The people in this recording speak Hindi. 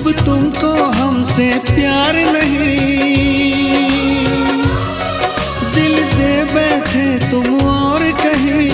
जब तुमको हमसे प्यार नहीं, दिल दे बैठे तुम और कहीं,